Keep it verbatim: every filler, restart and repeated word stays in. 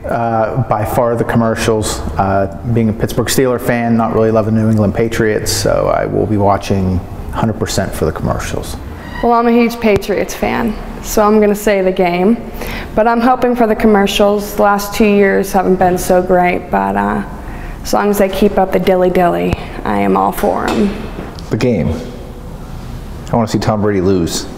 Uh, by far the commercials. Uh, being a Pittsburgh Steelers fan, not really loving New England Patriots, so I will be watching one hundred percent for the commercials. Well, I'm a huge Patriots fan, so I'm going to say the game. But I'm hoping for the commercials. The last two years haven't been so great, but uh, as long as they keep up the dilly-dilly, I am all for them. The game. I want to see Tom Brady lose.